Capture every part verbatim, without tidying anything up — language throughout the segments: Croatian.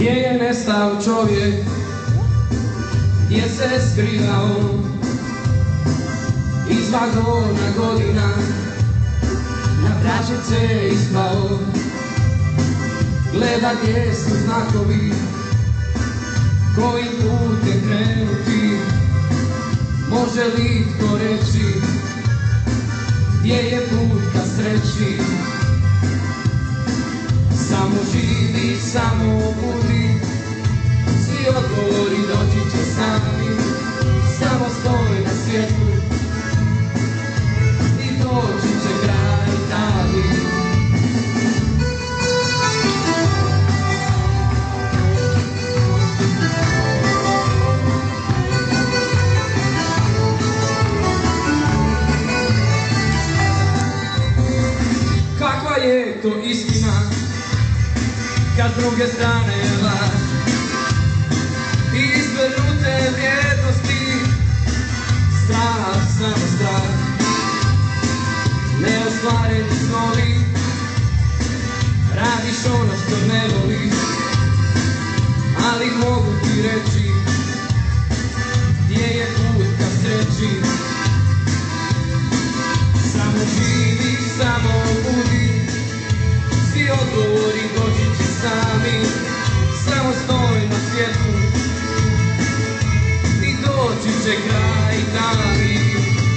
Gdje je nestao čovjek, gdje se skrivao, iz vagona godina na vraćice ispao. Gleda gdje su znakovi, kojim putem krenuti, može li tko reći gdje je put ka sreći. Samo živi, samo budi, svi odgovori doći će sami. Samo stoj na svijetu i doći će kraj pravi. Kakva je to istina, kad s druge strane je laž i izvrnute vrijednosti, strah, samo strah, neostvareni snovi, radiš ono što ne voliš, ali mogu ti reći gdje je put ka sreći. Samo živi, samo budi, svi odgovori doći će sami. Samo stoj na svijetu i doći će kraj pravi.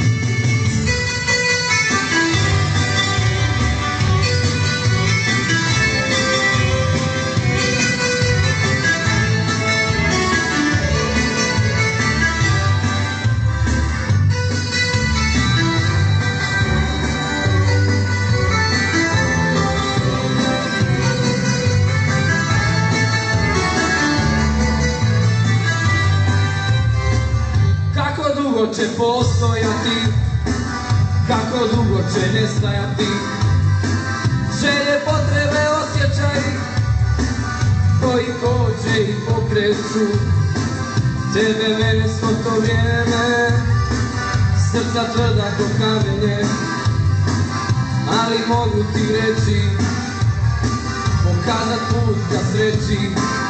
Kako dugo će postojati, kako dugo će nestajati želje, potrebe, osjećaj koji koče i pokreću tebe, mene, svo to vrijeme. Srca tvrda ko kamenje, ali mogu ti reći, pokazat put ka sreći.